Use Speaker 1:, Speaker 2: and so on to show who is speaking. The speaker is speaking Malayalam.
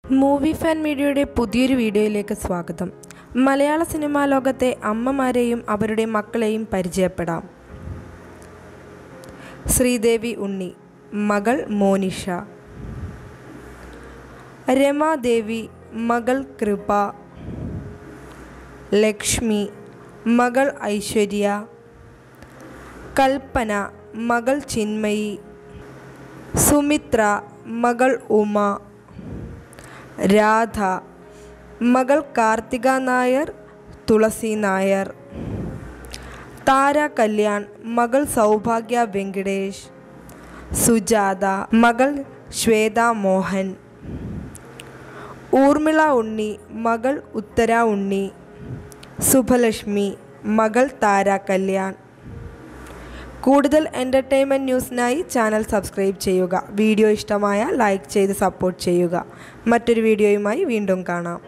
Speaker 1: മൂവി ഫാൻ മീഡിയയുടെ പുതിയൊരു വീഡിയോയിലേക്ക് സ്വാഗതം. മലയാള സിനിമാ ലോകത്തെ അമ്മമാരെയും അവരുടെ മക്കളെയും പരിചയപ്പെടാം. ശ്രീദേവി ഉണ്ണി, മകൾ മോനിഷ. രമാദേവി, മകൾ കൃപ. ലക്ഷ്മി, മകൾ ഐശ്വര്യ. കൽപ്പന, മകൾ ചിന്മയി. സുമിത്ര, മകൾ ഉമ. രാധ, മകൾ കാർത്തിക നായർ, തുളസി നായർ. താര കല്യാൺ, മകൾ സൗഭാഗ്യ വെങ്കിടേഷ്. സുജാത, മകൾ ശ്വേത മോഹൻ. ഊർമിള ഉണ്ണി, മകൾ ഉത്തര ഉണ്ണി. സുഭലക്ഷ്മി, മകൾ താര കല്യാൺ. കൂടുതൽ എൻ്റർടൈൻമെൻറ്റ് ന്യൂസിനായി ചാനൽ സബ്സ്ക്രൈബ് ചെയ്യുക. വീഡിയോ ഇഷ്ടമായ ലൈക്ക് ചെയ്ത് സപ്പോർട്ട് ചെയ്യുക. മറ്റൊരു വീഡിയോയുമായി വീണ്ടും കാണാം.